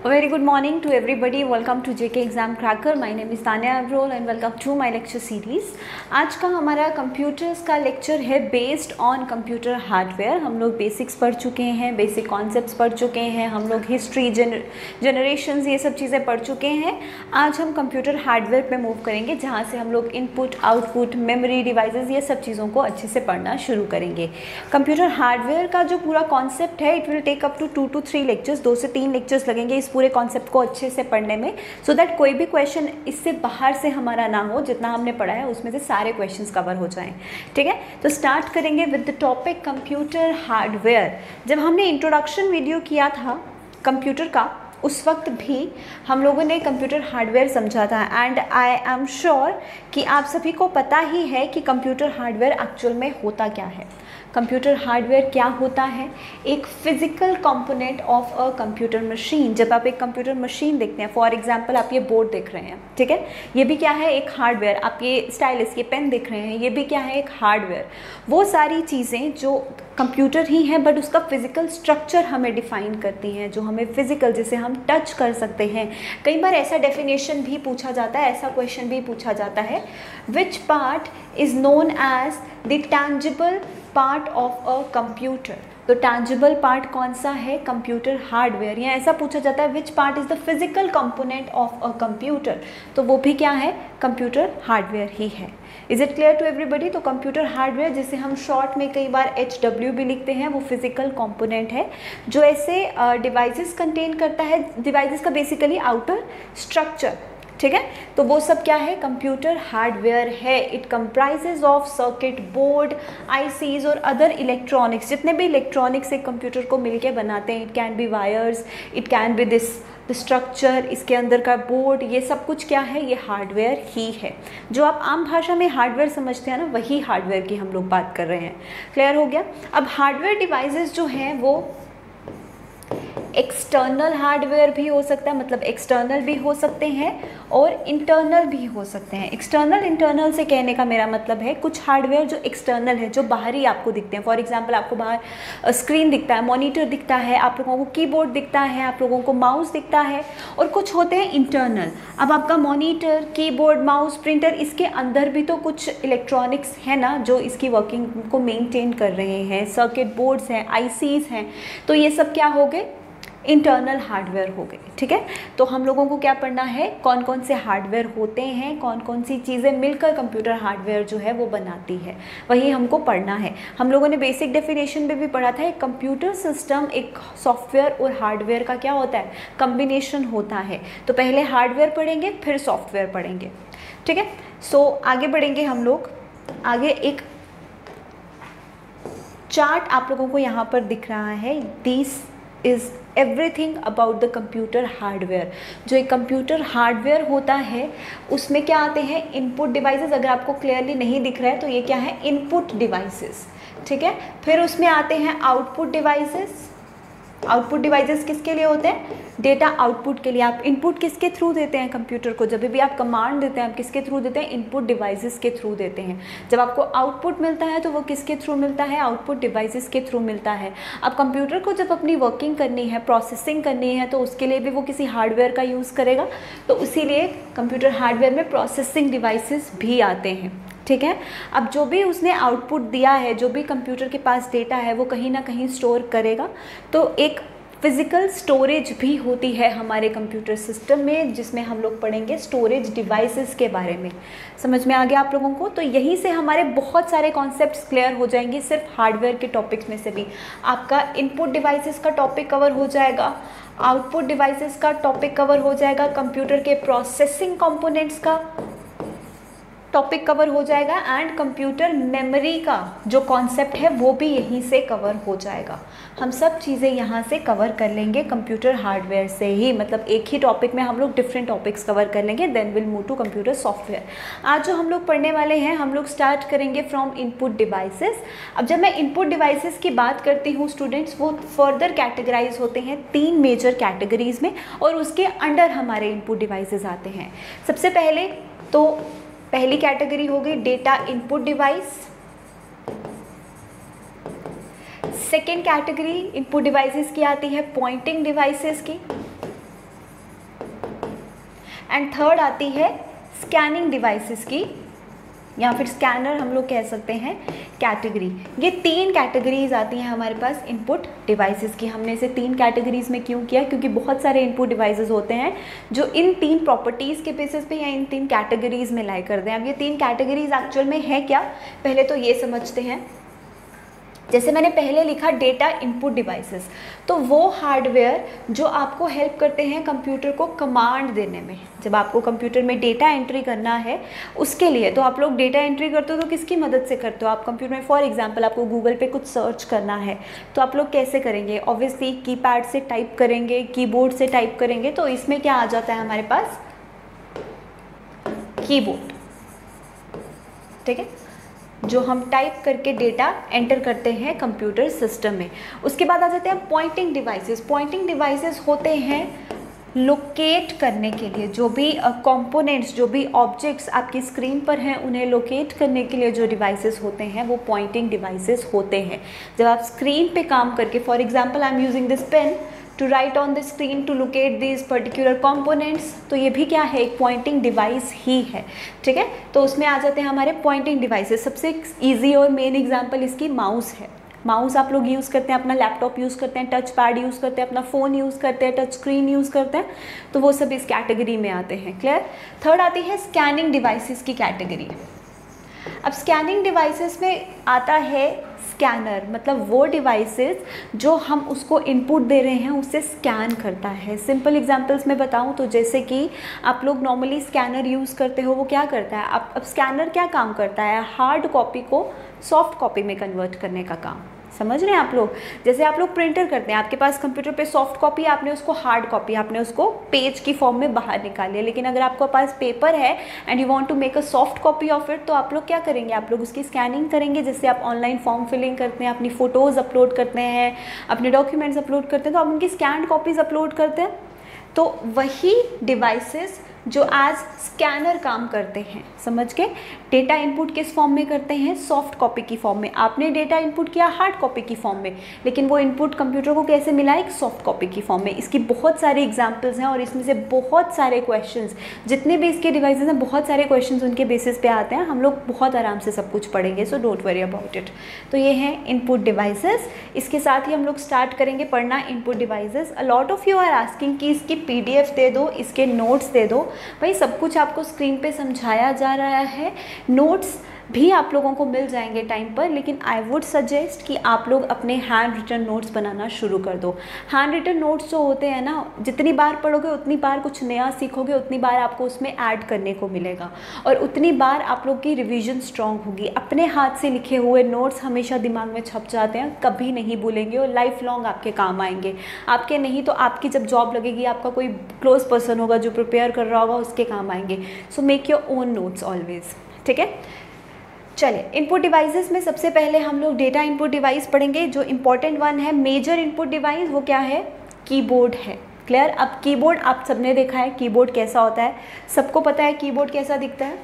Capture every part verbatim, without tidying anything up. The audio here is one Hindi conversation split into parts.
Very good morning to everybody. Welcome to J K Exam Cracker. My name is Tanya Abrol and welcome to my lecture series. आज का हमारा कंप्यूटर्स का लेक्चर है बेस्ड ऑन कंप्यूटर हार्डवेयर. हम लोग बेसिक्स पढ़ चुके हैं, बेसिक कॉन्सेप्ट्स पढ़ चुके हैं, हम लोग हिस्ट्री, जेनर जनरेशन्स, ये सब चीज़ें पढ़ चुके हैं. आज हम कंप्यूटर हार्डवेयर पे मूव करेंगे, जहाँ से हम लोग इनपुट, आउटपुट, मेमोरी डिवाइसेस, ये सब चीज़ों को अच्छे से पढ़ना शुरू करेंगे. कंप्यूटर हार्डवेयर का जो पूरा कॉन्सेप्ट है, it will take up to two two three lectures. दो से तीन लेक्चर्स लगेंगे इस पूरे कॉन्सेप्ट को अच्छे से पढ़ने में, सो so दैट कोई भी क्वेश्चन इससे बाहर से हमारा ना हो. जितना हमने पढ़ा है उसमें से सारे क्वेश्चंस कवर हो जाएं. ठीक है, तो स्टार्ट करेंगे with the topic computer hardware. जब हमने इंट्रोडक्शन वीडियो किया था कंप्यूटर का, उस वक्त भी हम लोगों ने कंप्यूटर हार्डवेयर समझा था. एंड आई एम श्योर कि आप सभी को पता ही है कि कंप्यूटर हार्डवेयर एक्चुअल में होता क्या है. कंप्यूटर हार्डवेयर क्या होता है? एक physical component of a computer machine. जब आप एक कंप्यूटर मशीन देखते हैं, फॉर एग्जांपल आप ये बोर्ड देख रहे हैं, ठीक है, ये भी क्या है? एक हार्डवेयर. आप ये स्टाइलिस, ये पेन देख रहे हैं, ये भी क्या है? एक हार्डवेयर. वो सारी चीज़ें जो कंप्यूटर ही हैं, बट उसका फिजिकल स्ट्रक्चर हमें डिफाइन करती हैं, जो हमें फिजिकल, जिसे हम टच कर सकते हैं. कई बार ऐसा डेफिनेशन भी पूछा जाता है, ऐसा क्वेश्चन भी पूछा जाता है, which part is known as the tangible part of a computer. तो टैंजिबल पार्ट कौन सा है? Computer hardware. या ऐसा पूछा जाता है which part is the physical component of a computer. तो वो भी क्या है? कंप्यूटर हार्डवेयर ही है. Is it clear to everybody? तो कंप्यूटर हार्डवेयर, जिसे हम शॉर्ट में कई बार एच डब्ल्यू भी लिखते हैं, वो फिजिकल कंपोनेंट है जो ऐसे डिवाइसेस कंटेन करता है. डिवाइसेस का बेसिकली आउटर स्ट्रक्चर, ठीक है, तो वो सब क्या है? कंप्यूटर हार्डवेयर है. It comprises of circuit board, ICs और अदर इलेक्ट्रॉनिक्स. जितने भी इलेक्ट्रॉनिक्स एक कंप्यूटर को मिलके बनाते हैं, it can be wires, it can be this the structure, इसके अंदर का बोर्ड, ये सब कुछ क्या है? ये हार्डवेयर ही है. जो आप आम भाषा में हार्डवेयर समझते हैं ना, वही हार्डवेयर की हम लोग बात कर रहे हैं. क्लियर हो गया? अब हार्डवेयर डिवाइसेस जो हैं वो एक्सटर्नल हार्डवेयर भी हो सकता है, मतलब एक्सटर्नल भी हो सकते हैं और इंटरनल भी हो सकते हैं. एक्सटर्नल, इंटरनल से कहने का मेरा मतलब है कुछ हार्डवेयर जो एक्सटर्नल है, जो बाहरी आपको दिखते हैं. फॉर एग्जांपल आपको बाहर स्क्रीन दिखता है, मॉनिटर दिखता है, आप लोगों को कीबोर्ड दिखता है, आप लोगों को माउस दिखता है, और कुछ होते हैं इंटरनल. अब आपका मॉनिटर, कीबोर्ड, माउस, प्रिंटर, इसके अंदर भी तो कुछ इलेक्ट्रॉनिक्स है ना, जो इसकी वर्किंग को मेनटेन कर रहे हैं. सर्किट बोर्ड्स हैं, आईसीज हैं, तो ये सब क्या हो गए? इंटरनल हार्डवेयर हो गए. ठीक है, तो हम लोगों को क्या पढ़ना है? कौन कौन से हार्डवेयर होते हैं, कौन कौन सी चीज़ें मिलकर कंप्यूटर हार्डवेयर जो है वो बनाती है, वही हमको पढ़ना है. हम लोगों ने बेसिक डेफिनेशन में भी पढ़ा था, एक कंप्यूटर सिस्टम एक सॉफ्टवेयर और हार्डवेयर का क्या होता है? कम्बिनेशन होता है. तो पहले हार्डवेयर पढ़ेंगे, फिर सॉफ्टवेयर पढ़ेंगे. ठीक है, सो आगे बढ़ेंगे हम लोग. आगे एक चार्ट आप लोगों को यहाँ पर दिख रहा है. This is everything about the computer hardware. जो एक कंप्यूटर हार्डवेयर होता है उसमें क्या आते हैं? Input devices. अगर आपको क्लियरली नहीं दिख रहा है तो ये क्या है? Input devices. ठीक है, फिर उसमें आते हैं आउटपुट डिवाइसेस. आउटपुट डिवाइसेस किसके लिए होते हैं? डेटा आउटपुट के लिए. आप इनपुट किसके थ्रू देते हैं कंप्यूटर को? जब भी आप कमांड देते हैं, आप किसके थ्रू देते हैं? इनपुट डिवाइसेस के थ्रू देते हैं. जब आपको आउटपुट मिलता है तो वो किसके थ्रू मिलता है? आउटपुट डिवाइसेस के थ्रू मिलता है. अब कंप्यूटर को जब अपनी वर्किंग करनी है, प्रोसेसिंग करनी है, तो उसके लिए भी वो किसी हार्डवेयर का यूज़ करेगा. तो इसीलिए कंप्यूटर हार्डवेयर में प्रोसेसिंग डिवाइसेस भी आते हैं. ठीक है, अब जो भी उसने आउटपुट दिया है, जो भी कंप्यूटर के पास डेटा है, वो कहीं ना कहीं स्टोर करेगा. तो एक फिज़िकल स्टोरेज भी होती है हमारे कंप्यूटर सिस्टम में, जिसमें हम लोग पढ़ेंगे स्टोरेज डिवाइसेस के बारे में. समझ में आ गया आप लोगों को? तो यहीं से हमारे बहुत सारे कॉन्सेप्ट्स क्लियर हो जाएंगे. सिर्फ हार्डवेयर के टॉपिक्स में से भी आपका इनपुट डिवाइसेस का टॉपिक कवर हो जाएगा, आउटपुट डिवाइसेस का टॉपिक कवर हो जाएगा, कंप्यूटर के प्रोसेसिंग कंपोनेंट्स का टॉपिक कवर हो जाएगा, एंड कंप्यूटर मेमोरी का जो कॉन्सेप्ट है वो भी यहीं से कवर हो जाएगा. हम सब चीज़ें यहाँ से कवर कर लेंगे कंप्यूटर हार्डवेयर से ही. मतलब एक ही टॉपिक में हम लोग डिफरेंट टॉपिक्स कवर कर लेंगे. Then will move to computer software. आज जो हम लोग पढ़ने वाले हैं, हम लोग स्टार्ट करेंगे फ्रॉम इनपुट डिवाइसेस. अब जब मैं इनपुट डिवाइसेस की बात करती हूँ स्टूडेंट्स, वो फर्दर कैटेगराइज होते हैं तीन मेजर कैटेगरीज में, और उसके अंडर हमारे इनपुट डिवाइसेस आते हैं. सबसे पहले तो पहली कैटेगरी हो गई data input device. Second category input devices की आती है पॉइंटिंग डिवाइसेस की. एंड थर्ड आती है स्कैनिंग डिवाइसेस की, या फिर स्कैनर हम लोग कह सकते हैं, कैटेगरी। ये तीन कैटेगरीज आती हैं हमारे पास इनपुट डिवाइसेस की। हमने इसे तीन कैटेगरीज में क्यों किया, क्योंकि बहुत सारे इनपुट डिवाइसेस होते हैं जो इन तीन प्रॉपर्टीज़ के बेसिस पे या इन तीन कैटेगरीज में लाई करते हैं। अब ये तीन कैटेगरीज एक्चुअल में है क्या, पहले तो ये समझते हैं। जैसे मैंने पहले लिखा डेटा इनपुट डिवाइसेस, तो वो हार्डवेयर जो आपको हेल्प करते हैं कंप्यूटर को कमांड देने में। जब आपको कंप्यूटर में डेटा एंट्री करना है उसके लिए, तो आप लोग डेटा एंट्री करते हो तो किसकी मदद से करते हो आप कंप्यूटर में? फॉर एग्जांपल आपको गूगल पे कुछ सर्च करना है तो आप लोग कैसे करेंगे? ऑब्वियसली कीपैड से टाइप करेंगे, कीबोर्ड से टाइप करेंगे। तो इसमें क्या आ जाता है हमारे पास? कीबोर्ड, ठीक है, जो हम टाइप करके डेटा एंटर करते हैं कंप्यूटर सिस्टम में। उसके बाद आ जाते हैं पॉइंटिंग डिवाइसेस। पॉइंटिंग डिवाइसेस होते हैं लोकेट करने के लिए, जो भी कंपोनेंट्स, uh, जो भी ऑब्जेक्ट्स आपकी स्क्रीन पर हैं उन्हें लोकेट करने के लिए जो डिवाइसेस होते हैं वो पॉइंटिंग डिवाइसेस होते हैं। जब आप स्क्रीन पे काम करके, for example I am using this pen to write on the screen to locate this particular components, तो ये भी क्या है? एक पॉइंटिंग डिवाइस ही है, ठीक है। तो उसमें आ जाते हैं हमारे पॉइंटिंग डिवाइसेस। सबसे ईजी और मेन एग्जांपल इसकी माउस है। माउस आप लोग यूज़ करते हैं, अपना लैपटॉप यूज़ करते हैं, टच पैड यूज़ करते हैं, अपना फ़ोन यूज़ करते हैं, टच स्क्रीन यूज़ करते हैं, तो वो सब इस कैटेगरी में आते हैं। क्लियर? थर्ड आती है स्कैनिंग डिवाइसेस की कैटेगरी। अब स्कैनिंग डिवाइसेस में आता है स्कैनर, मतलब वो डिवाइसेस जो हम उसको इनपुट दे रहे हैं उससे स्कैन करता है। सिंपल एग्जांपल्स में बताऊं तो जैसे कि आप लोग नॉर्मली स्कैनर यूज़ करते हो, वो क्या करता है? आप अब स्कैनर क्या काम करता है? हार्ड कॉपी को सॉफ्ट कॉपी में कन्वर्ट करने का काम। समझ रहे हैं आप लोग? जैसे आप लोग प्रिंटर करते हैं, आपके पास कंप्यूटर पे सॉफ्ट कॉपी, आपने उसको हार्ड कॉपी, आपने उसको पेज की फॉर्म में बाहर निकाल लिया। लेकिन अगर आपके पास पेपर है and you want to make a soft copy of it, तो आप लोग क्या करेंगे? आप लोग उसकी स्कैनिंग करेंगे। जैसे आप ऑनलाइन फॉर्म फिलिंग करते हैं, अपनी फ़ोटोज़ अपलोड करते हैं, अपने डॉक्यूमेंट्स अपलोड करते हैं, तो आप उनकी स्कैन कॉपीज़ अपलोड करते हैं। तो वही डिवाइसेस जो एज स्कैनर काम करते हैं, समझ के? डेटा इनपुट किस फॉर्म में करते हैं? सॉफ्ट कॉपी की फॉर्म में। आपने डेटा इनपुट किया हार्ड कॉपी की फॉर्म में, लेकिन वो इनपुट कंप्यूटर को कैसे मिला? एक सॉफ्ट कॉपी की फॉर्म में। इसकी बहुत सारे एग्जांपल्स हैं और इसमें से बहुत सारे क्वेश्चंस, जितने भी इसके डिवाइसेस हैं, बहुत सारे क्वेश्चंस उनके बेसिस पे आते हैं। हम लोग बहुत आराम से सब कुछ पढ़ेंगे, so don't worry about it. तो ये हैं इनपुट डिवाइसेस। इसके साथ ही हम लोग स्टार्ट करेंगे पढ़ना input devices. A lot of you are asking कि इसकी पी डी एफ दे दो, इसके नोट्स दे दो। भाई सब कुछ आपको स्क्रीन पे समझाया जा रहा है, नोट्स भी आप लोगों को मिल जाएंगे टाइम पर, लेकिन आई वुड सजेस्ट कि आप लोग अपने हैंड रिटन नोट्स बनाना शुरू कर दो। हैंड रिटन नोट्स जो होते हैं ना, जितनी बार पढ़ोगे उतनी बार कुछ नया सीखोगे, उतनी बार आपको उसमें ऐड करने को मिलेगा और उतनी बार आप लोग की रिवीजन स्ट्रॉन्ग होगी। अपने हाथ से लिखे हुए नोट्स हमेशा दिमाग में छप जाते हैं, कभी नहीं भूलेंगे और लाइफ लॉन्ग आपके काम आएंगे। आपके नहीं तो आपकी जब जॉब लगेगी, आपका कोई क्लोज पर्सन होगा जो प्रिपेयर कर रहा होगा, उसके काम आएंगे। So make your own notes always, ठीक है। चलिए, इनपुट डिवाइसेस में सबसे पहले हम लोग डेटा इनपुट डिवाइस पढ़ेंगे। जो इम्पोर्टेंट वन है, मेजर इनपुट डिवाइस, वो क्या है? कीबोर्ड है। क्लियर? अब कीबोर्ड आप सबने देखा है कीबोर्ड कैसा होता है, सबको पता है कीबोर्ड कैसा दिखता है।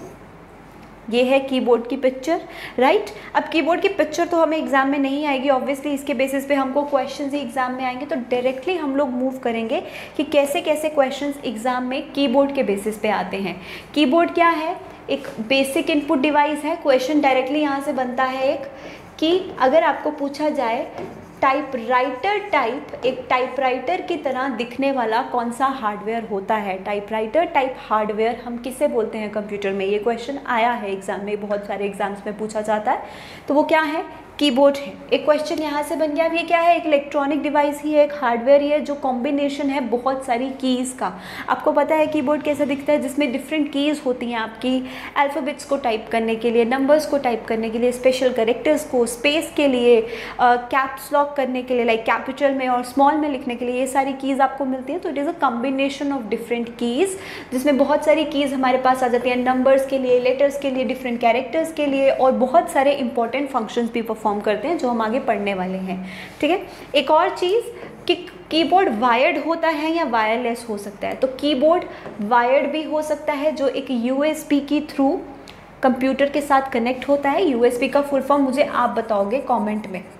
ये है कीबोर्ड की पिक्चर, राइट। अब कीबोर्ड की पिक्चर तो हमें एग्जाम में नहीं आएगी ऑब्वियसली, इसके बेसिस पे हमको क्वेश्चंस ही एग्जाम में आएंगे। तो डायरेक्टली हम लोग मूव करेंगे कि कैसे कैसे क्वेश्चंस एग्जाम में कीबोर्ड के बेसिस पे आते हैं। कीबोर्ड क्या है? एक बेसिक इनपुट डिवाइस है। क्वेश्चन डायरेक्टली यहाँ से बनता है एक, कि अगर आपको पूछा जाए टाइपराइटर टाइप, एक टाइपराइटर की तरह दिखने वाला कौन सा हार्डवेयर होता है? टाइपराइटर टाइप हार्डवेयर हम किसे बोलते हैं कंप्यूटर में? ये क्वेश्चन आया है एग्जाम में, बहुत सारे एग्जाम्स में पूछा जाता है। तो वो क्या है? कीबोर्ड है। एक क्वेश्चन यहाँ से बन गया। अब ये क्या है? एक इलेक्ट्रॉनिक डिवाइस ही है, एक हार्डवेयर ही है जो कॉम्बिनेशन है बहुत सारी कीज़ का। आपको पता है कीबोर्ड कैसा दिखता है? जिसमें डिफरेंट कीज़ होती हैं आपकी अल्फ़ाबेट्स को टाइप करने के लिए, नंबर्स को टाइप करने के लिए, स्पेशल कैरेक्टर्स को, स्पेस के लिए, कैप्स लॉक करने के लिए, लाइक कैपिटल में और स्मॉल में लिखने के लिए, ये सारी कीज़ आपको मिलती है। तो it is a combination of different keys, जिसमें बहुत सारी कीज़ हमारे पास आ जाती हैं, नंबर्स के लिए, लेटर्स के लिए, डिफरेंट कैरेक्टर्स के लिए, और बहुत सारे इंपॉर्टेंट फंक्शंस भी परफॉर्म करते हैं जो हम आगे पढ़ने वाले हैं, ठीक है। एक और चीज़ कि कीबोर्ड वायर्ड होता है या वायरलेस हो सकता है। तो कीबोर्ड वायर्ड भी हो सकता है, जो एक यूएसबी की थ्रू कंप्यूटर के साथ कनेक्ट होता है। यूएसबी का फुल फॉर्म मुझे आप बताओगे कमेंट में।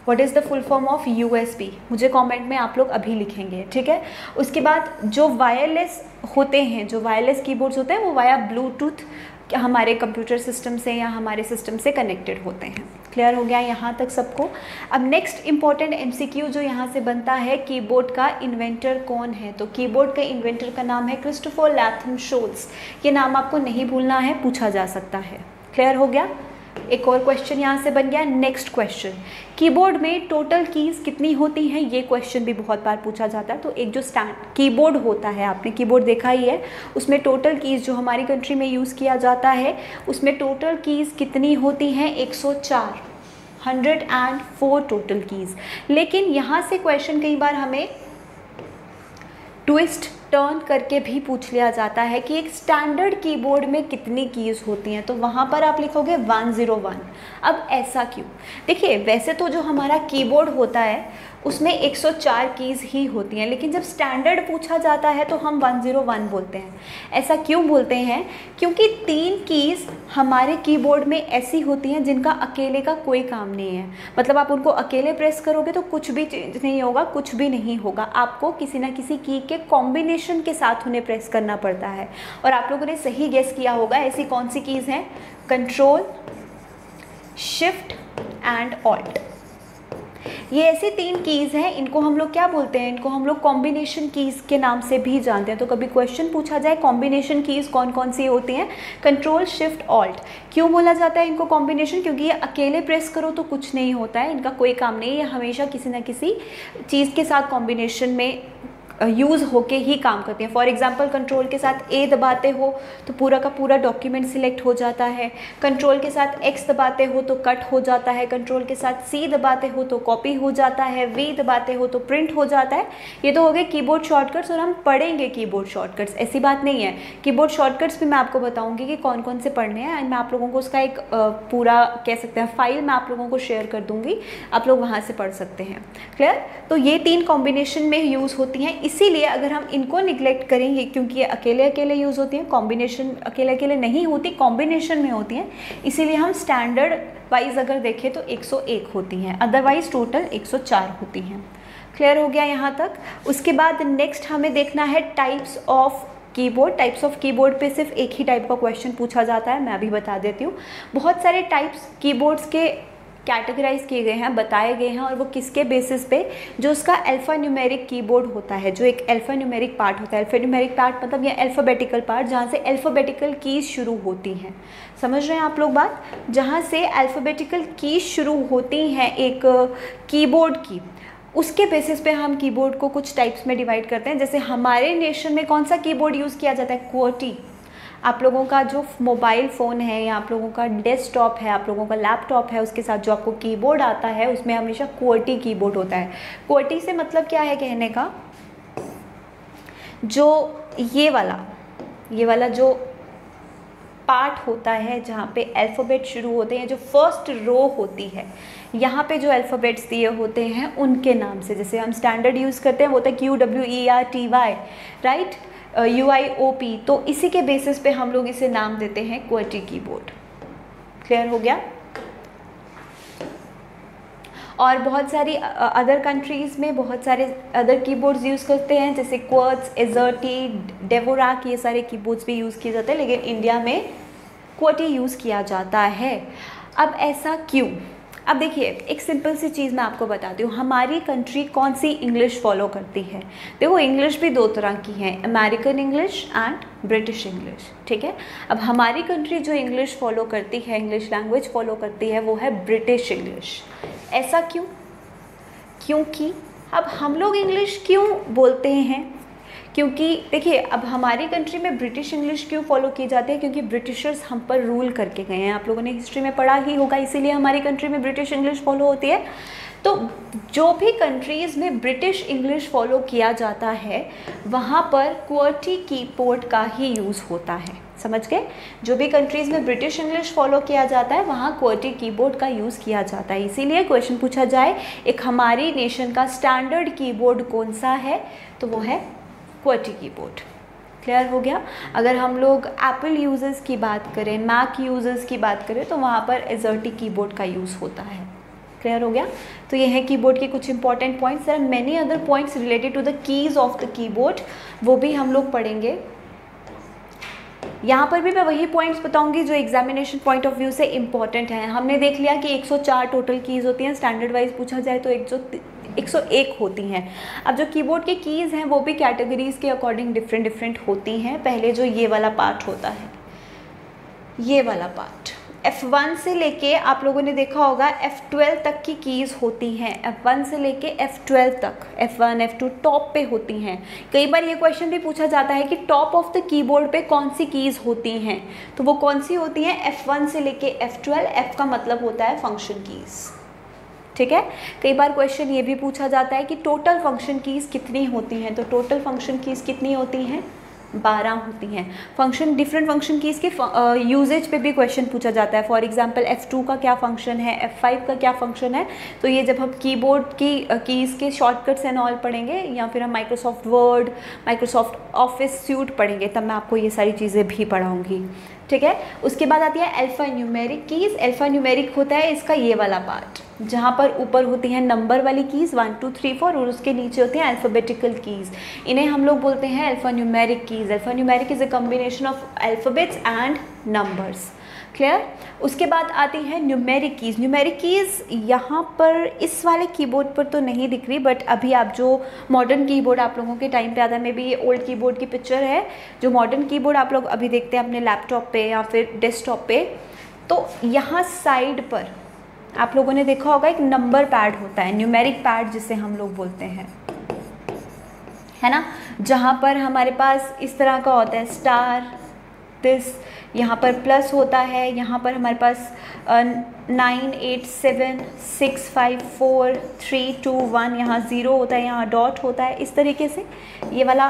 What is the full form of U S B, मुझे कमेंट में आप लोग अभी लिखेंगे, ठीक है। उसके बाद जो वायरलेस होते हैं, जो वायरलेस कीबोर्ड्स होते हैं वो वाया ब्लूटूथ हमारे कंप्यूटर सिस्टम से या हमारे सिस्टम से कनेक्टेड होते हैं। क्लियर हो गया यहाँ तक सबको। अब नेक्स्ट इंपॉर्टेंट एमसीक्यू जो यहाँ से बनता है, कीबोर्ड का इन्वेंटर कौन है। तो कीबोर्ड का इन्वेंटर का नाम है क्रिस्टोफर लैथम शोल्स। ये नाम आपको नहीं भूलना है, पूछा जा सकता है। क्लियर हो गया। एक और क्वेश्चन यहाँ से बन गया। नेक्स्ट क्वेश्चन, कीबोर्ड में टोटल कीज़ कितनी होती हैं, ये क्वेश्चन भी बहुत बार पूछा जाता है। तो एक जो स्टैंड कीबोर्ड होता है, आपने कीबोर्ड देखा ही है, उसमें टोटल कीज़ जो हमारी कंट्री में यूज़ किया जाता है उसमें टोटल कीज़ कितनी होती हैं, एक सौ चार, hundred and four total keys. लेकिन यहाँ से क्वेश्चन कई बार हमें ट्विस्ट टर्न करके भी पूछ लिया जाता है कि एक स्टैंडर्ड कीबोर्ड में कितनी कीज़ होती हैं, तो वहाँ पर आप लिखोगे वन ज़ीरो वन। अब ऐसा क्यों? देखिए, वैसे तो जो हमारा कीबोर्ड होता है उसमें एक सौ चार कीज़ ही होती हैं, लेकिन जब स्टैंडर्ड पूछा जाता है तो हम वन ज़ीरो वन बोलते हैं। ऐसा क्यों बोलते हैं? क्योंकि तीन कीज़ हमारे कीबोर्ड में ऐसी होती हैं जिनका अकेले का कोई काम नहीं है। मतलब आप उनको अकेले प्रेस करोगे तो कुछ भी चेंज नहीं होगा, कुछ भी नहीं होगा। आपको किसी ना किसी की के कॉम्बिनेशन के साथ उन्हें प्रेस करना पड़ता है। और आप लोगों ने सही गेस किया होगा, ऐसी कौन सी कीज़ हैं? Control, shift and alt. ये ऐसी तीन कीज़ हैं, इनको हम लोग क्या बोलते हैं? इनको हम लोग कॉम्बिनेशन कीज़ के नाम से भी जानते हैं। तो कभी क्वेश्चन पूछा जाए कॉम्बिनेशन कीज़ कौन कौन सी होती हैं, कंट्रोल, शिफ्ट, ऑल्ट। क्यों बोला जाता है इनको कॉम्बिनेशन? क्योंकि ये अकेले प्रेस करो तो कुछ नहीं होता है, इनका कोई काम नहीं है, ये हमेशा किसी न किसी चीज़ के साथ कॉम्बिनेशन में यूज़ होके ही काम करती हैं। फॉर एग्जांपल, कंट्रोल के साथ ए दबाते हो तो पूरा का पूरा डॉक्यूमेंट सिलेक्ट हो जाता है। कंट्रोल के साथ एक्स दबाते हो तो कट हो जाता है। कंट्रोल के साथ सी दबाते हो तो कॉपी हो जाता है। वी दबाते हो तो प्रिंट हो जाता है। ये तो हो गए कीबोर्ड शॉर्टकट्स, और हम पढ़ेंगे कीबोर्ड शॉर्टकट्स, ऐसी बात नहीं है। कीबोर्ड शॉर्टकट्स भी मैं आपको बताऊँगी कि कौन कौन से पढ़ने हैं, एंड मैं आप लोगों को उसका एक पूरा कह सकते हैं फाइल मैं आप लोगों को शेयर कर दूँगी, आप लोग वहाँ से पढ़ सकते हैं। क्लियर? तो ये तीन कॉम्बिनेशन में यूज़ होती हैं, इसीलिए अगर हम इनको निगलेक्ट करेंगे, क्योंकि ये अकेले अकेले यूज़ होती हैं, कॉम्बिनेशन अकेले अकेले नहीं होती, कॉम्बिनेशन में होती हैं, इसीलिए हम स्टैंडर्ड वाइज अगर देखें तो एक सौ एक होती हैं, अदरवाइज टोटल एक सौ चार होती हैं। क्लियर हो गया यहाँ तक? उसके बाद नेक्स्ट हमें देखना है types of keyboard. Types of keyboard पे सिर्फ एक ही टाइप का क्वेश्चन पूछा जाता है, मैं अभी बता देती हूँ। बहुत सारे टाइप्स कीबोर्ड्स के कैटेगराइज किए गए हैं, बताए गए हैं, और वो किसके बेसिस पे? जो उसका अल्फ़ा न्यूमेरिक कीबोर्ड होता है, जो एक अल्फ़ा न्यूमेरिक पार्ट होता है। अल्फ़ा न्यूमेरिक पार्ट मतलब ये अल्फ़ाबेटिकल पार्ट, जहाँ से अल्फ़ाबेटिकल कीज़ शुरू होती हैं। समझ रहे हैं आप लोग बात? जहाँ से अल्फ़ाबेटिकल कीज़ शुरू होती हैं एक कीबोर्ड की, उसके बेसिस पे हम कीबोर्ड को कुछ टाइप्स में डिवाइड करते हैं। जैसे हमारे नेशन में कौन सा कीबोर्ड यूज़ किया जाता है? क्वर्टी। आप लोगों का जो मोबाइल फ़ोन है या आप लोगों का डेस्कटॉप है, आप लोगों का लैपटॉप है, उसके साथ जो आपको कीबोर्ड आता है उसमें हमेशा क्वर्टी कीबोर्ड होता है। क्वर्टी से मतलब क्या है कहने का? जो ये वाला ये वाला जो पार्ट होता है जहाँ पे अल्फ़ाबेट शुरू होते हैं, जो फर्स्ट रो होती है, यहाँ पे जो अल्फ़ाबेट्स दिए होते हैं उनके नाम से, जैसे हम स्टैंडर्ड यूज़ करते हैं वो होता है Q W E R T Y, right, U I O P, तो इसी के बेसिस पे हम लोग इसे नाम देते हैं क्वर्टी कीबोर्ड। क्लियर हो गया? और बहुत सारी अदर कंट्रीज़ में बहुत सारे अदर कीबोर्ड्स यूज़ करते हैं, जैसे क्वर्ट्स, एजर्टी, डेवोराक, ये सारे कीबोर्ड्स भी यूज़ किए जाते हैं, लेकिन इंडिया में क्वर्टी यूज़ किया जाता है। अब ऐसा क्यों? अब देखिए, एक सिंपल सी चीज़ मैं आपको बताती हूँ, हमारी कंट्री कौन सी इंग्लिश फॉलो करती है। देखो, इंग्लिश भी दो तरह की है, American English and British English, ठीक है। अब हमारी कंट्री जो इंग्लिश फॉलो करती है, इंग्लिश लैंग्वेज फॉलो करती है, वो है ब्रिटिश इंग्लिश। ऐसा क्यों? क्योंकि अब हम लोग इंग्लिश क्यों बोलते हैं? क्योंकि देखिए, अब हमारी कंट्री में ब्रिटिश इंग्लिश क्यों फॉलो की जाती है? क्योंकि ब्रिटिशर्स हम पर रूल करके गए हैं, आप लोगों ने हिस्ट्री में पढ़ा ही होगा, इसीलिए हमारी कंट्री में ब्रिटिश इंग्लिश फॉलो होती है। तो जो भी कंट्रीज़ में ब्रिटिश इंग्लिश फॉलो किया जाता है वहाँ पर क्वर्टी कीबोर्ड का ही यूज़ होता है। समझ गए? जो भी कंट्रीज़ में ब्रिटिश इंग्लिश फॉलो किया जाता है वहाँ क्वर्टी कीबोर्ड का यूज़ किया जाता है। इसीलिए क्वेश्चन पूछा जाए एक हमारी नेशन का स्टैंडर्ड कीबोर्ड कौन सा है, तो वो है क्वर्टी कीबोर्ड। क्लियर हो गया? अगर हम लोग एप्पल यूज़र्स की बात करें, मैक यूज़र्स की बात करें, तो वहाँ पर एजर्टी कीबोर्ड का यूज़ होता है। क्लियर हो गया? तो ये है कीबोर्ड के कुछ important points. There are many other points related to the keys of the keyboard, वो भी हम लोग पढ़ेंगे। यहाँ पर भी मैं वही पॉइंट्स बताऊंगी जो एग्जामिनेशन पॉइंट ऑफ व्यू से इंपॉर्टेंट हैं। हमने देख लिया कि एक सौ चार टोटल कीज़ होती हैं, स्टैंडर्ड वाइज पूछा जाए तो एक सौ एक सौ एक होती हैं। अब जो कीबोर्ड की कीज़ हैं वो भी कैटेगरीज़ के अकॉर्डिंग डिफरेंट डिफरेंट होती हैं। पहले जो ये वाला पार्ट होता है, ये वाला पार्ट एफ वन से लेके आप लोगों ने देखा होगा एफ ट्वेल्व तक की कीज़ होती हैं। एफ वन से लेके एफ ट्वेल्व तक, F one F two top पे होती हैं। कई बार ये क्वेश्चन भी पूछा जाता है कि टॉप ऑफ द कीबोर्ड पे कौन सी कीज़ होती हैं, तो वो कौन सी होती हैं? एफ वन से लेके एफ ट्वेल्व। एफ का मतलब होता है फंक्शन कीज़, ठीक है। कई बार क्वेश्चन ये भी पूछा जाता है कि टोटल फंक्शन कीज़ कितनी होती हैं, तो टोटल फंक्शन कीज़ कितनी होती हैं? बारह होती हैं। फंक्शन, डिफरेंट फंक्शन कीज़ के यूजेज पे भी क्वेश्चन पूछा जाता है। फॉर एग्जांपल एफ टू का क्या फंक्शन है, एफ फाइव का क्या फंक्शन है, तो ये जब हम कीबोर्ड की कीज़ के शॉर्टकट्स एंड ऑल पढ़ेंगे, या फिर हम Microsoft Word, Microsoft Office suite पढ़ेंगे, तब मैं आपको ये सारी चीज़ें भी पढ़ाऊँगी, ठीक है। उसके बाद आती है alphanumeric keys. Alphanumeric होता है इसका ये वाला पार्ट, जहाँ पर ऊपर होती हैं नंबर वाली keys one two three four, और उसके नीचे होती हैं अल्फ़ाबेटिकल कीज़। इन्हें हम लोग बोलते हैं alphanumeric keys. Alphanumeric is a combination of alphabets and numbers, clear. उसके बाद आती है न्यूमेरिक कीज़। न्यूमेरिक कीज़ यहाँ पर इस वाले कीबोर्ड पर तो नहीं दिख रही, बट अभी आप जो मॉडर्न कीबोर्ड आप लोगों के टाइम पे आता है, मे बी ये ओल्ड कीबोर्ड की पिक्चर है, जो मॉडर्न कीबोर्ड आप लोग अभी देखते हैं अपने लैपटॉप पे या फिर डेस्कटॉप पे, तो यहाँ साइड पर आप लोगों ने देखा होगा एक नंबर पैड होता है, न्यूमेरिक पैड जिसे हम लोग बोलते हैं, है ना, जहाँ पर हमारे पास इस तरह का होता है स्टार, दिस, यहाँ पर प्लस होता है, यहाँ पर हमारे पास nine eight seven six five four three two one, यहाँ ज़ीरो होता है, यहाँ डॉट होता है। इस तरीके से ये वाला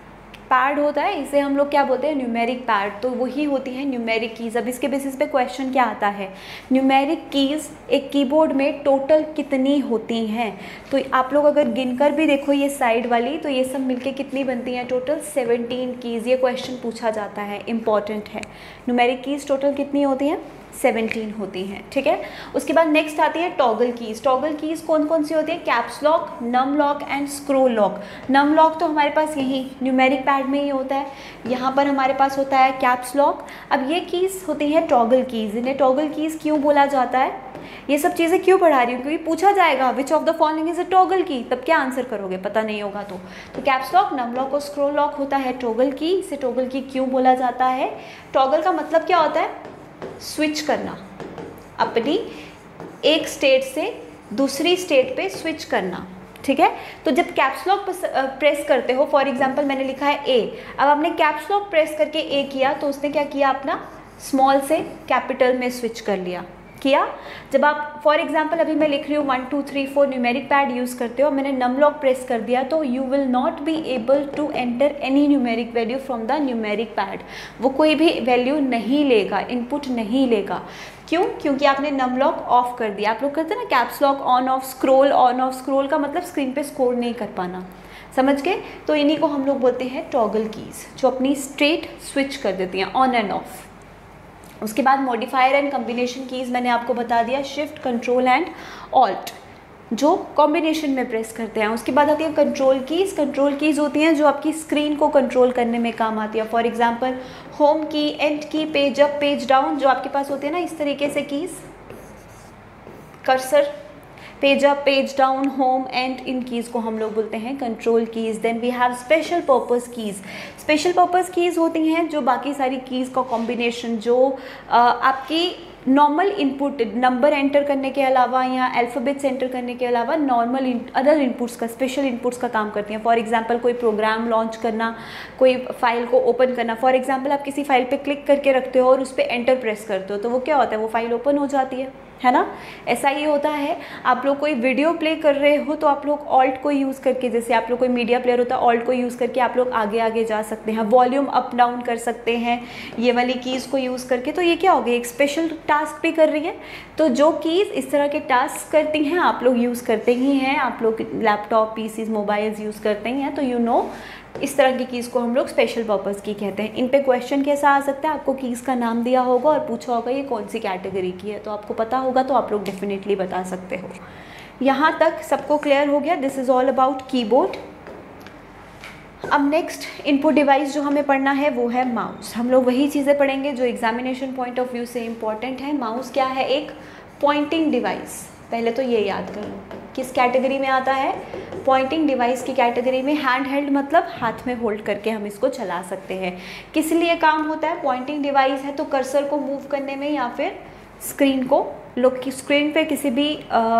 पैड होता है, इसे हम लोग क्या बोलते हैं? Numeric pad. तो वही होती है न्यूमेरिक कीज़। अब इसके बेसिस पे क्वेश्चन क्या आता है, न्यूमेरिक कीज़ एक कीबोर्ड में टोटल कितनी होती हैं? तो आप लोग अगर गिनकर भी देखो ये साइड वाली, तो ये सब मिलके कितनी बनती हैं? Total seventeen keys. ये क्वेश्चन पूछा जाता है, इंपॉर्टेंट है। न्यूमेरिक कीज़ टोटल कितनी होती हैं? सेवनटीन होती हैं, ठीक है। उसके बाद नेक्स्ट आती है टॉगल कीज़। टॉगल कीज़ कौन कौन सी होती है? Caps lock, num lock and scroll lock. Num lock तो हमारे पास यही न्यूमेरिक पैड में ही होता है, यहाँ पर हमारे पास होता है कैप्स लॉक। अब ये कीज़ होती है टॉगल कीज़। इन्हें टॉगल कीज़ क्यों बोला जाता है? ये सब चीज़ें क्यों पढ़ा रही हूँ? क्योंकि पूछा जाएगा which of the following is a toggle key, तब क्या आंसर करोगे? पता नहीं होगा तो तो कैप्स लॉक, नम लॉक और स्क्रोल लॉक होता है टॉगल की। इसे टॉगल की क्यों बोला जाता है? टॉगल का मतलब क्या होता है? स्विच करना, अपनी एक स्टेट से दूसरी स्टेट पे स्विच करना, ठीक है। तो जब कैप्स लॉक प्रेस करते हो, फॉर एग्जांपल मैंने लिखा है ए, अब आपने कैप्स लॉक प्रेस करके ए किया, तो उसने क्या किया? अपना स्मॉल से कैपिटल में स्विच कर लिया, किया। जब आप फॉर एग्जांपल अभी मैं लिख रही हूँ one two three four numeric pad use करते हो, मैंने नम लॉक प्रेस कर दिया, तो you will not be able to enter any numeric value from the numeric pad. वो कोई भी वैल्यू नहीं लेगा, इनपुट नहीं लेगा। क्यों? क्योंकि आपने नम लॉक ऑफ कर दिया। आप लोग करते हैं ना caps lock on off, scroll on off. Scroll का मतलब स्क्रीन पे स्क्रॉल नहीं कर पाना, समझ गए? तो इन्हीं को हम लोग बोलते हैं टॉगल कीज़, जो अपनी स्टेट स्विच कर देती हैं, ऑन एंड ऑफ। उसके बाद मॉडिफायर एंड कॉम्बिनेशन कीज़ मैंने आपको बता दिया, शिफ्ट, कंट्रोल एंड ऑल्ट, जो कॉम्बिनेशन में प्रेस करते हैं। उसके बाद आती है कंट्रोल कीज़। कंट्रोल कीज़ होती हैं जो आपकी स्क्रीन को कंट्रोल करने में काम आती है। For example home key, end key, page up, page down, जो आपके पास होती है ना इस तरीके से keys, cursor, page up, page down, home, end, इन कीज़ को हम लोग बोलते हैं control keys. Then we have special purpose keys. Special purpose keys होती हैं जो बाकी सारी कीज़ का कॉम्बिनेशन, जो आ, आपकी नॉर्मल इनपुट, नंबर एंटर करने के अलावा या अल्फ़ाबेट्स एंटर करने के अलावा नॉर्मल अदर इनपुट्स का, स्पेशल इनपुट्स का काम करती हैं। फॉर एग्जांपल कोई प्रोग्राम लॉन्च करना, कोई फाइल को ओपन करना। फॉर एग्जांपल आप किसी फाइल पे क्लिक करके रखते हो और उस पर एंटर प्रेस करते हो, तो वो क्या होता है? वो फाइल ओपन हो जाती है, है ना। ऐसा ही होता है, आप लोग कोई वीडियो प्ले कर रहे हो तो आप लोग ऑल्ट को यूज़ करके, जैसे आप लोग कोई मीडिया प्लेयर होता है, ऑल्ट को यूज़ करके आप लोग आगे आगे जा सकते हैं, वॉल्यूम अप डाउन कर सकते हैं ये वाली कीज़ को यूज़ करके। तो ये क्या हो गया? एक स्पेशल टास्क भी कर रही है। तो जो कीज़ इस तरह के टास्क करती हैं आप लोग यूज़ करते ही हैं, आप लोग लैपटॉप, पीसीज, मोबाइल्स यूज़ करते ही हैं, तो यू नो इस तरह की कीज़ को हम लोग स्पेशल पर्पज़ की कहते हैं। इन पे क्वेश्चन कैसा आ सकता है, आपको कीज़ का नाम दिया होगा और पूछा होगा ये कौन सी कैटेगरी की है, तो आपको पता होगा तो आप लोग डेफिनेटली बता सकते हो। यहाँ तक सबको क्लियर हो गया? This is all about keyboard. अब नेक्स्ट इनपुट डिवाइस जो हमें पढ़ना है वो है माउस। हम लोग वही चीज़ें पढ़ेंगे जो एग्जामिनेशन पॉइंट ऑफ व्यू से इम्पॉर्टेंट है। माउस क्या है? एक पॉइंटिंग डिवाइस। पहले तो ये याद कर लो किस कैटेगरी में आता है, पॉइंटिंग डिवाइस की कैटेगरी में। हैंड हेल्ड मतलब हाथ में होल्ड करके हम इसको चला सकते हैं। किस लिए काम होता है? पॉइंटिंग डिवाइस है तो कर्सर को मूव करने में या फिर स्क्रीन को लोग स्क्रीन पे किसी भी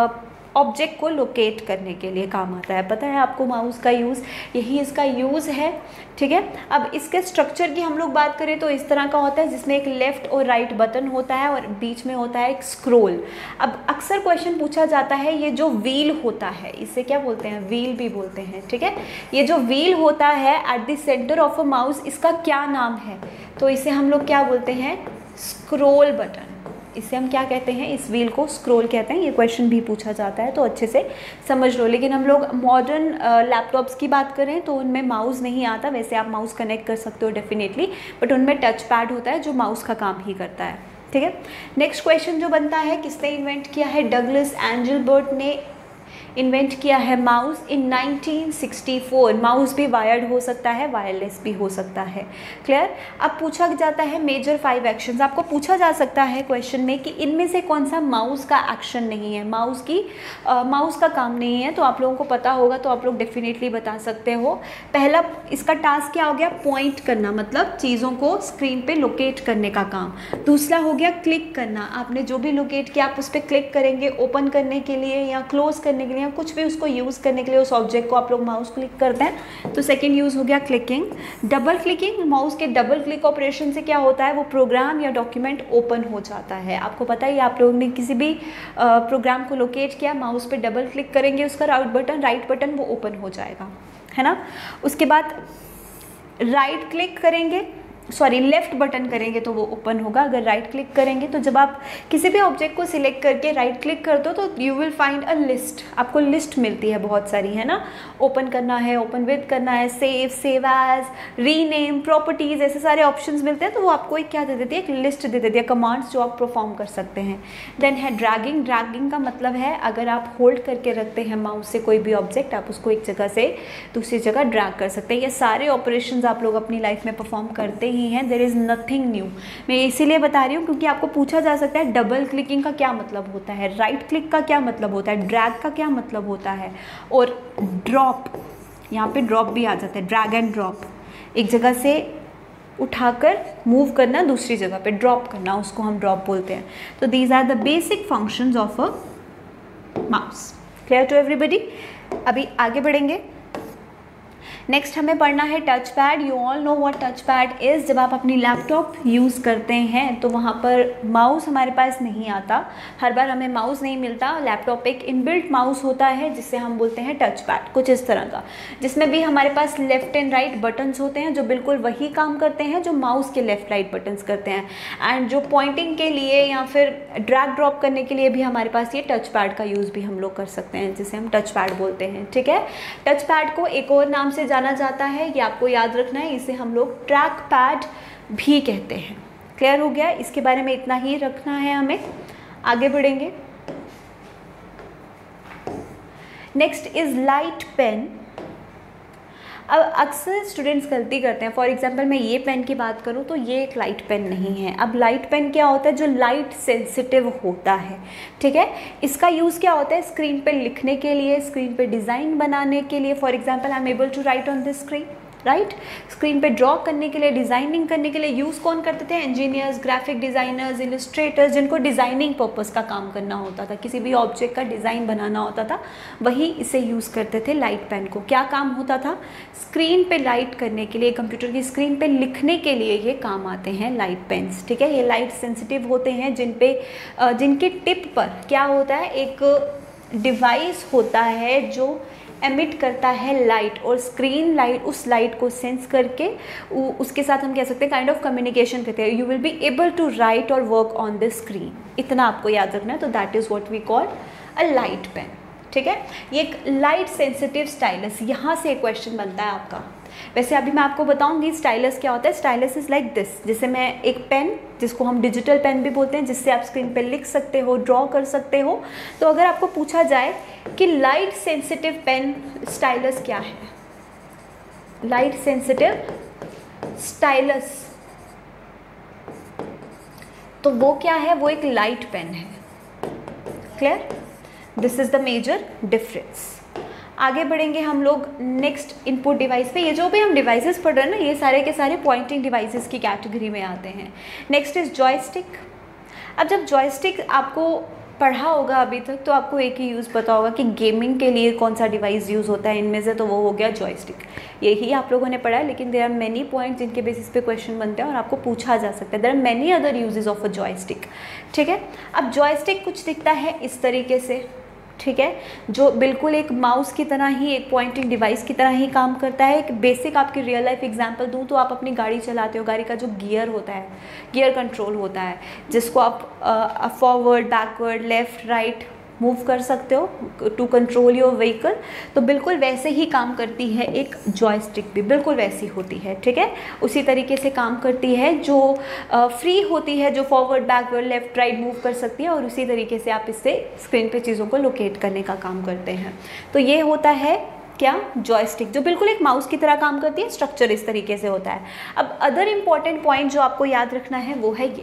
ऑब्जेक्ट को लोकेट करने के लिए काम आता है। पता है आपको माउस का यूज़, यही इसका यूज़ है, ठीक है। अब इसके स्ट्रक्चर की हम लोग बात करें तो इस तरह का होता है जिसमें एक लेफ़्ट और राइट बटन होता है और बीच में होता है एक स्क्रोल। अब अक्सर क्वेश्चन पूछा जाता है ये जो व्हील होता है इसे क्या बोलते हैं? व्हील भी बोलते हैं, ठीक है। ये जो व्हील होता है at the centre of a mouse, इसका क्या नाम है? तो इसे हम लोग क्या बोलते हैं? Scroll button. इसे हम क्या कहते हैं? इस व्हील को स्क्रॉल कहते हैं। ये क्वेश्चन भी पूछा जाता है तो अच्छे से समझ लो। लेकिन हम लोग मॉडर्न लैपटॉप्स की बात करें तो उनमें माउस नहीं आता। वैसे आप माउस कनेक्ट कर सकते हो डेफिनेटली, बट उनमें टच पैड होता है जो माउस का काम ही करता है, ठीक है। नेक्स्ट क्वेश्चन जो बनता है, किसने इन्वेंट किया है? डगलस एंजलबर्ट ने इन्वेंट किया है mouse in nineteen sixty four. Mouse भी वायर्ड हो सकता है, वायरलेस भी हो सकता है, क्लियर। अब पूछा जाता है मेजर फाइव एक्शंस। आपको पूछा जा सकता है क्वेश्चन में कि इनमें से कौन सा माउस का एक्शन नहीं है, माउस की आ, माउस का काम नहीं है। तो आप लोगों को पता होगा तो आप लोग डेफिनेटली बता सकते हो। पहला इसका टास्क क्या हो गया? पॉइंट करना, मतलब चीज़ों को स्क्रीन पे लोकेट करने का काम। दूसरा हो गया क्लिक करना। आपने जो भी लोकेट किया आप उस पर क्लिक करेंगे ओपन करने के लिए या क्लोज करने के लिए, कुछ भी उसको यूज़ करने के लिए उस ऑब्जेक्ट को आप लोग माउस क्लिक करते हैं। तो सेकंड यूज़ हो गया क्लिकिंग। डबल क्लिकिंग, माउस के डबल क्लिक ऑपरेशन से क्या होता है? वो प्रोग्राम या डॉक्यूमेंट ओपन हो जाता है। आपको पता ही, आप लोगों ने किसी भी प्रोग्राम को लोकेट किया, माउस पे डबल क्लिक करेंगे उसका राइट बटन राइट बटन वो ओपन हो जाएगा, है ना। उसके बाद राइट क्लिक करेंगे, सॉरी लेफ़्ट बटन करेंगे तो वो ओपन होगा। अगर राइट क्लिक करेंगे तो जब आप किसी भी ऑब्जेक्ट को सिलेक्ट करके राइट क्लिक कर दो तो you will find a list, आपको लिस्ट मिलती है बहुत सारी, है ना। ओपन करना है, ओपन विद करना है, save, save as, rename, properties, ऐसे सारे ऑप्शंस मिलते हैं। तो वो आपको एक क्या दे देती है? एक लिस्ट दे देती है कमांड्स जो आप परफॉर्म कर सकते हैं। देन है ड्रैगिंग। ड्रैगिंग का मतलब है अगर आप होल्ड करके रखते हैं माउस से कोई भी ऑब्जेक्ट, आप उसको एक जगह से दूसरी जगह ड्रैग कर सकते हैं। ये सारे ऑपरेशंस आप लोग अपनी लाइफ में परफॉर्म करते ही हैं। There is nothing new. मैं इसीलिए बता रही हूँ क्योंकि आपको पूछा जा सकता है डबल क्लिकिंग का क्या मतलब होता है, राइट क्लिक का क्या मतलब होता है, ड्रैग का क्या मतलब होता है, और ड्रॉप, यहाँ पे ड्रॉप भी आ जाता है, ड्रैग एंड ड्रॉप। एक जगह से उठाकर मूव करना दूसरी जगह पे, ड्रॉप करना, उसको हम ड्रॉप बोलते हैं। तो these are the basic functions of a mouse. Clear to everybody? अभी आगे बढ़ेंगे। नेक्स्ट हमें पढ़ना है touch pad. You all know what touch pad is. जब आप अपनी लैपटॉप यूज़ करते हैं तो वहाँ पर माउस हमारे पास नहीं आता, हर बार हमें माउस नहीं मिलता। लैपटॉप एक इनबिल्ट माउस होता है जिससे हम बोलते हैं टच पैड, कुछ इस तरह का, जिसमें भी हमारे पास लेफ्ट एंड राइट बटन्स होते हैं जो बिल्कुल वही काम करते हैं जो माउस के लेफ्ट राइट बटन्स करते हैं। एंड जो पॉइंटिंग के लिए या फिर ड्रैग ड्रॉप करने के लिए भी हमारे पास ये टच पैड का यूज़ भी हम लोग कर सकते हैं, जिसे हम टच पैड बोलते हैं, ठीक है। टच पैड को एक और नाम से जाना जाता है, ये आपको याद रखना है, इसे हम लोग ट्रैक पैड भी कहते हैं। क्लियर हो गया? इसके बारे में इतना ही रखना है हमें। आगे बढ़ेंगे। Next is light pen. अब अक्सर स्टूडेंट्स गलती करते हैं। फॉर एग्जांपल मैं ये पेन की बात करूँ तो ये एक लाइट पेन नहीं है। अब लाइट पेन क्या होता है? जो लाइट सेंसिटिव होता है, ठीक है। इसका यूज़ क्या होता है? स्क्रीन पे लिखने के लिए, स्क्रीन पे डिज़ाइन बनाने के लिए। For example I am able to write on this screen, right. Screen पे ड्रॉ करने के लिए, डिज़ाइनिंग करने के लिए यूज़ कौन करते थे? इंजीनियर्स, ग्राफिक डिज़ाइनर्स, इलस्ट्रेटर्स, जिनको डिज़ाइनिंग पर्पस का काम करना होता था, किसी भी ऑब्जेक्ट का डिज़ाइन बनाना होता था, वही इसे यूज़ करते थे लाइट पेन को। क्या काम होता था? स्क्रीन पे लाइट करने के लिए, कंप्यूटर की स्क्रीन पे लिखने के लिए ये काम आते हैं लाइट पेन्स, ठीक है। ये लाइट सेंसिटिव होते हैं, जिन पे जिनके टिप पर क्या होता है? एक डिवाइस होता है जो एमिट करता है लाइट, और स्क्रीन लाइट उस लाइट को सेंस करके उसके साथ हम कह सकते हैं काइंड ऑफ कम्युनिकेशन करते हैं। You will be able to write और वर्क ऑन द स्क्रीन, इतना आपको याद रखना है। तो that is what we call a light pen, ठीक है। ये एक लाइट सेंसिटिव स्टाइलस। यहाँ से क्वेश्चन बनता है आपका वैसे अभी मैं आपको बताऊंगी स्टाइलस क्या होता है। स्टाइलस इज़ लाइक दिस, जैसे मैं एक पेन, जिसको हम डिजिटल पेन भी बोलते हैं, जिससे आप स्क्रीन पे लिख सकते हो, ड्रॉ कर सकते हो। तो अगर आपको पूछा जाए कि लाइट सेंसिटिव पेन स्टाइलस क्या है, लाइट सेंसिटिव स्टाइलस, तो वो क्या है, वो एक लाइट पेन है। Clear? This is the major difference. आगे बढ़ेंगे हम लोग नेक्स्ट इनपुट डिवाइस पे। ये जो भी हम डिवाइसेस पढ़ रहे हैं ना, ये सारे के सारे पॉइंटिंग डिवाइसेस की कैटेगरी में आते हैं। Next is joystick. अब जब जॉयस्टिक आपको पढ़ा होगा अभी तक, तो आपको एक ही यूज़ पता होगा कि गेमिंग के लिए कौन सा डिवाइस यूज़ होता है इनमें से, तो वो हो गया जॉयस्टिक। यही आप लोगों ने पढ़ा है, लेकिन देयर आर मेनी पॉइंट्स जिनके बेसिस पे क्वेश्चन बनते हैं और आपको पूछा जा सकता है। There are many other usages of a joystick. ठीक है, अब जॉयस्टिक कुछ दिखता है इस तरीके से, ठीक है, जो बिल्कुल एक माउस की तरह ही, एक पॉइंटिंग डिवाइस की तरह ही काम करता है। एक बेसिक आपकी रियल लाइफ एग्जांपल दूं तो आप अपनी गाड़ी चलाते हो, गाड़ी का जो गियर होता है, गियर कंट्रोल होता है, जिसको आप forward, backward, left, right move कर सकते हो टू कंट्रोल योर व्हीकल। तो बिल्कुल वैसे ही काम करती है एक जॉयस्टिक भी, बिल्कुल वैसी होती है। ठीक है, उसी तरीके से काम करती है, जो फ्री होती है, जो forward, backward, left, right move कर सकती है, और उसी तरीके से आप इससे स्क्रीन पे चीज़ों को लोकेट करने का काम करते हैं। तो ये होता है क्या, जॉयस्टिक, जो बिल्कुल एक माउस की तरह काम करती है। स्ट्रक्चर इस तरीके से होता है। अब अदर इम्पॉर्टेंट पॉइंट जो आपको याद रखना है वो है ये,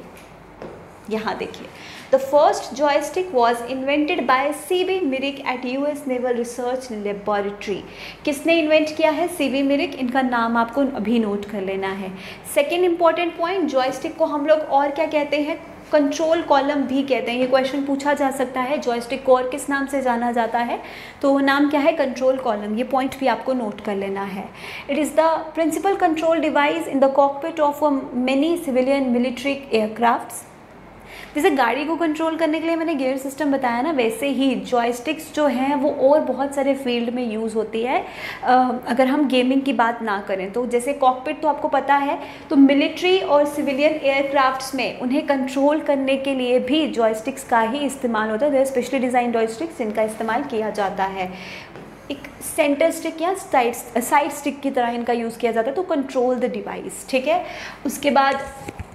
यहाँ देखिए, the first joystick was invented by C B Mirick at U S naval research laboratory. किसने इन्वेंट किया है? C B Mirick. इनका नाम आपको अभी नोट कर लेना है। सेकेंड इंपॉर्टेंट पॉइंट, जॉयस्टिक को हम लोग और क्या कहते हैं? कंट्रोल कॉलम भी कहते हैं। ये क्वेश्चन पूछा जा सकता है, जॉयस्टिक को और किस नाम से जाना जाता है? तो वो नाम क्या है? Control column. ये पॉइंट भी आपको नोट कर लेना है। It is the principal control device in the cockpit of many civilian military aircrafts. जैसे गाड़ी को कंट्रोल करने के लिए मैंने गियर सिस्टम बताया ना, वैसे ही जॉयस्टिक्स जो हैं वो और बहुत सारे फील्ड में यूज़ होती है। अगर हम गेमिंग की बात ना करें तो जैसे कॉकपिट तो आपको पता है, तो मिलिट्री और सिविलियन एयरक्राफ्ट्स में उन्हें कंट्रोल करने के लिए भी जॉयस्टिक्स का ही इस्तेमाल होता है। देयर स्पेशली डिज़ाइन जॉयस्टिक्स, जिनका इस्तेमाल किया जाता है। एक सेंटर स्टिक या साइड साइड स्टिक की तरह इनका यूज़ किया जाता है टू कंट्रोल द डिवाइस। ठीक है, उसके बाद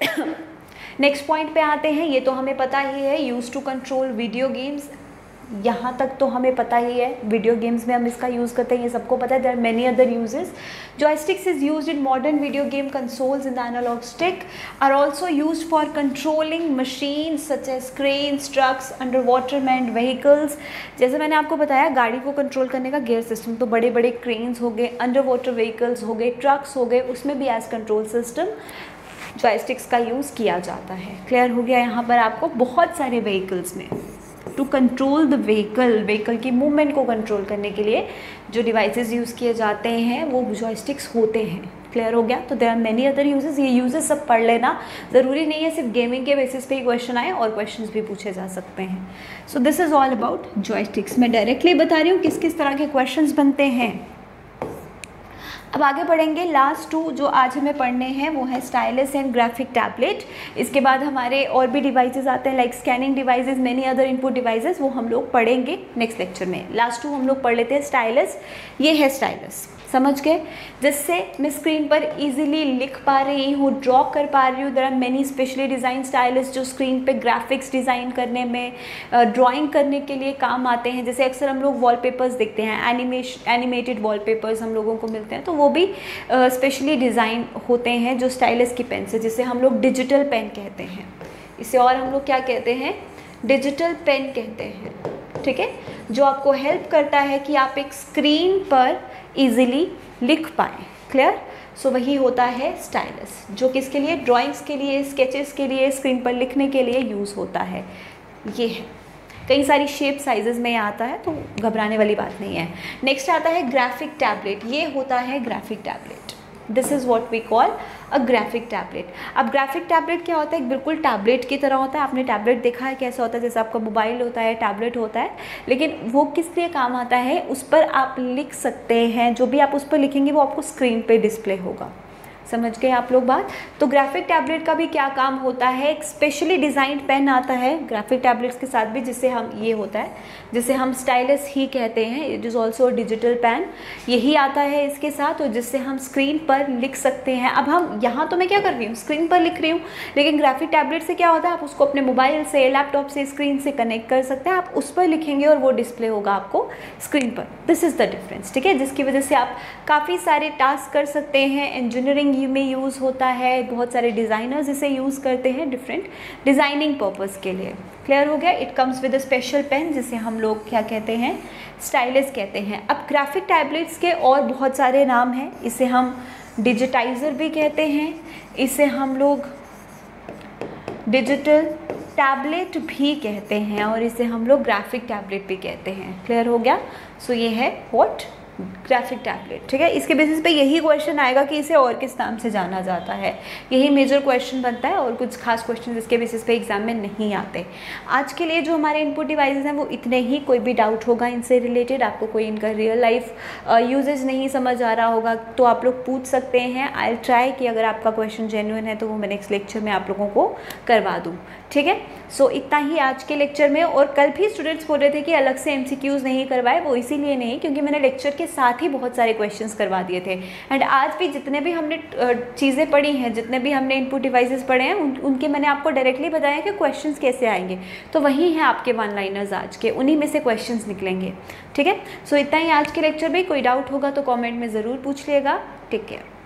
नेक्स्ट पॉइंट पे आते हैं। ये तो हमें पता ही है, use to control video games. यहाँ तक तो हमें पता ही है, वीडियो गेम्स में हम इसका यूज़ करते हैं, ये सबको पता है। There are many other uses. Joysticks is used in modern video game consoles in the analogue stick are also used for controlling machines such as cranes, trucks, under water manned vehicles. जैसे मैंने आपको बताया, गाड़ी को कंट्रोल करने का गियर सिस्टम, तो बड़े बड़े क्रेन्स हो गए, अंडर वाटर व्हीकल्स हो गए, ट्रक्स हो गए, उसमें भी एज कंट्रोल सिस्टम जॉयस्टिक्स का यूज़ किया जाता है। क्लियर हो गया यहाँ पर आपको? बहुत सारे व्हीकल्स में to control the vehicle, vehicle की मूवमेंट को कंट्रोल करने के लिए जो डिवाइसेस यूज़ किए जाते हैं वो जॉयस्टिक्स होते हैं। क्लियर हो गया? तो there are many other uses. ये यूजेस सब पढ़ लेना, ज़रूरी नहीं है सिर्फ गेमिंग के बेसिस पे ही क्वेश्चन आए, और क्वेश्चंस भी पूछे जा सकते हैं। So this is all about joysticks. मैं डायरेक्टली बता रही हूँ किस किस तरह के क्वेश्चंस बनते हैं। अब आगे बढ़ेंगे। लास्ट टू जो आज हमें पढ़ने हैं वो है स्टाइलस एंड ग्राफिक टैबलेट। इसके बाद हमारे और भी डिवाइसेस आते हैं, like scanning devices, many other input devices, वो हम लोग पढ़ेंगे नेक्स्ट लेक्चर में। लास्ट टू हम लोग पढ़ लेते हैं स्टाइलस। ये है स्टाइलस, समझ गए? जिससे मैं स्क्रीन पर इजीली लिख पा रही हूँ, ड्रॉ कर पा रही हूँ। There are many specially design stylus जो स्क्रीन पे ग्राफिक्स डिज़ाइन करने में, ड्राइंग करने के लिए काम आते हैं। जैसे अक्सर हम लोग वॉलपेपर्स देखते हैं, एनिमेशन एनिमेटेड वॉलपेपर्स हम लोगों को मिलते हैं, तो वो भी स्पेशली डिज़ाइन होते हैं जो स्टाइलस की पेन से, जिसे हम लोग डिजिटल पेन कहते हैं। इसे और हम लोग क्या कहते हैं? डिजिटल पेन कहते हैं। ठीक है, जो आपको हेल्प करता है कि आप एक स्क्रीन पर इजीली लिख पाएँ। क्लियर? सो वही होता है स्टाइलस, जो किसके लिए? ड्राइंग्स के लिए, स्केचेस के लिए, स्क्रीन पर लिखने के लिए यूज़ होता है। ये है, कई सारी शेप साइजेस में आता है, तो घबराने वाली बात नहीं है। नेक्स्ट आता है ग्राफिक टैबलेट। ये होता है graphic tablet. This is what we call a graphic tablet. अब ग्राफिक टैबलेट क्या होता है? बिल्कुल टैबलेट की तरह होता है। आपने टैबलेट देखा है कैसा होता है? जैसे आपका मोबाइल होता है, टैबलेट होता है, लेकिन वो किस लिए काम आता है? उस पर आप लिख सकते हैं, जो भी आप उस पर लिखेंगे वो आपको स्क्रीन पे डिस्प्ले होगा। समझ गए आप लोग बात। तो ग्राफिक टैबलेट का भी क्या काम होता है, एक स्पेशली डिज़ाइंड पेन आता है ग्राफिक टैबलेट्स के साथ भी, जिससे हम ये होता है जिसे हम स्टाइलस ही कहते हैं, it is also digital pen, यही आता है इसके साथ, और जिससे हम स्क्रीन पर लिख सकते हैं। अब हम यहाँ तो मैं क्या कर रही हूँ, स्क्रीन पर लिख रही हूँ, लेकिन ग्राफिक टैबलेट से क्या होता है, आप उसको अपने मोबाइल से, लैपटॉप से, स्क्रीन से कनेक्ट कर सकते हैं, आप उस पर लिखेंगे और वो डिस्प्ले होगा आपको स्क्रीन पर। दिस इज़ द डिफरेंस, ठीक है, जिसकी वजह से आप काफ़ी सारे टास्क कर सकते हैं। इंजीनियरिंग में यूज़ होता है, बहुत सारे डिज़ाइनर्स इसे यूज़ करते हैं डिफरेंट डिज़ाइनिंग पर्पज़ के लिए। क्लियर हो गया। It comes with a special pen जिसे हम लोग क्या कहते हैं, स्टाइलस कहते हैं। अब ग्राफिक टैबलेट्स के और बहुत सारे नाम हैं, इसे हम डिजिटाइज़र भी कहते हैं, इसे हम लोग डिजिटल टैबलेट भी कहते हैं, और इसे हम लोग ग्राफिक टैबलेट भी कहते हैं। क्लियर हो गया। सो so, ये है व्हाट, ग्राफिक टैबलेट, ठीक है। इसके बेसिस पे यही क्वेश्चन आएगा कि इसे और किस नाम से जाना जाता है, यही मेजर क्वेश्चन बनता है, और कुछ खास क्वेश्चन इसके बेसिस पे एग्जाम में नहीं आते। आज के लिए जो हमारे इनपुट डिवाइसेस हैं वो इतने ही। कोई भी डाउट होगा इनसे रिलेटेड, आपको कोई इनका रियल लाइफ यूजेज नहीं समझ आ रहा होगा तो आप लोग पूछ सकते हैं। आई विल ट्राई कि अगर आपका क्वेश्चन जेन्युइन है तो वो मैं नेक्स्ट लेक्चर में आप लोगों को करवा दूँ, ठीक है। सो so, इतना ही आज के लेक्चर में। और कल भी स्टूडेंट्स बोल रहे थे कि अलग से एमसीक्यूज़ नहीं करवाए, वो इसीलिए नहीं क्योंकि मैंने लेक्चर के साथ ही बहुत सारे क्वेश्चंस करवा दिए थे। एंड आज भी जितने भी हमने चीज़ें पढ़ी हैं, जितने भी हमने इनपुट डिवाइसेस पढ़े हैं, उन, उनके मैंने आपको डायरेक्टली बताया कि क्वेश्चंस कैसे आएंगे। तो वही हैं आपके वन लाइनर्स आज के, उन्हीं में से क्वेश्चंस निकलेंगे, ठीक है। सो so, इतना ही आज के लेक्चर में। कोई डाउट होगा तो कॉमेंट में ज़रूर पूछ लिएगा। Take care.